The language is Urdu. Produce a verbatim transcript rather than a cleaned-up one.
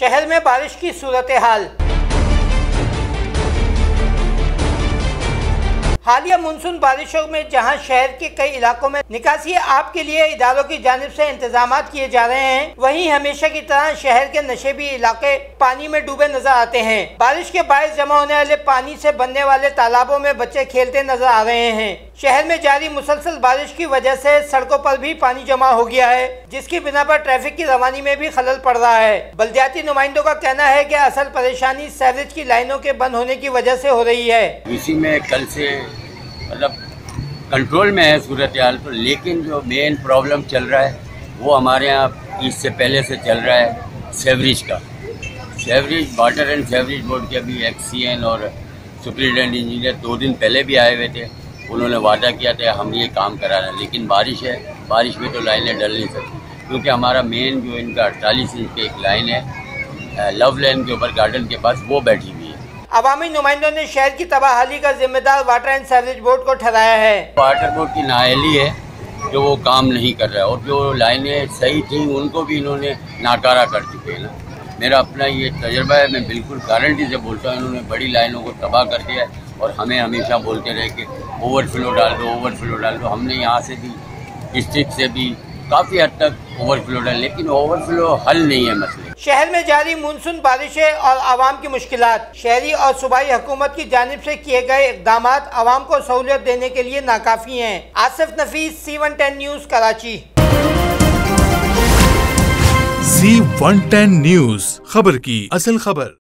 شہر میں بارش کی صورتحال۔ حالیہ مونسون بارشوں میں جہاں شہر کے کئی علاقوں میں نکاسی آب کے لیے اداروں کی جانب سے انتظامات کیے جا رہے ہیں، وہیں ہمیشہ کی طرح شہر کے نشیبی علاقے پانی میں ڈوبے نظر آتے ہیں۔ بارش کے باعث جمع ہونے والے پانی سے بننے والے تالابوں میں بچے کھیلتے نظر آ رہے ہیں۔ شہر میں جاری مسلسل بارش کی وجہ سے سڑکوں پر بھی پانی جمع ہو گیا ہے، جس کی بنا پر ٹریفک کی روانی میں بھی خلل پڑ رہا ہے۔ بلدیاتی نمائندوں کا کہنا ہے کہ اصل پریشانی سیوریج کی لائنوں کے بند ہونے کی وجہ سے ہو رہی ہے۔ اسی میں کل سے مطلب کنٹرول میں ہے صورتحال تو، لیکن جو مین پرابلم چل رہا ہے وہ ہمارے یہاں اس سے پہلے سے چل رہا ہے سیوریج کا۔ Sewerage water and sewerage board کے بھی ایکس سی این اور سپرنٹینڈنٹ انجینئر دو دن پہلے بھی آئے ہوئے تھے، انہوں نے وعدہ کیا تھا ہم یہ کام کرا رہے ہیں، لیکن بارش ہے، بارش میں تو لائنیں ڈل نہیں سکتی کیونکہ ہمارا مین جو ان کا اڑتالیس انچ کی ایک لائن ہے لو لین کے اوپر گارڈن کے پاس، وہ بیٹھی ہوئی ہے۔ عوامی نمائندوں نے شہر کی تباہی کا ذمہ دار واٹر اینڈ سیوریج بورڈ کو ٹھہرایا ہے۔ واٹر بورڈ کی نااہلی ہے جو وہ کام نہیں کر رہا ہے، اور جو لائنیں صحیح تھیں ان کو بھی انہوں نے ناکارہ کر چکے ہیں نا۔ میرا اپنا یہ تجربہ ہے، میں بالکل گارنٹی سے بولتا ہوں، انہوں نے بڑی لائنوں کو تباہ کر دیا ہے اور ہمیں ہمیشہ بولتے رہے کہ اوور فلو ڈال دو اوور فلو ڈال دو۔ ہم نے یہاں سے بھی ڈسٹرکٹ سے بھی کافی حد تک اوور فلو ڈال، لیکن اوور فلو حل نہیں ہے مسئلے۔ شہر میں جاری مونسون بارشیں اور عوام کی مشکلات، شہری اور صوبائی حکومت کی جانب سے کیے گئے اقدامات عوام کو سہولت دینے کے لیے ناکافی ہیں۔ Asif Nafees, C one ten news, Karachi. C one ten news, خبر کی اصل خبر۔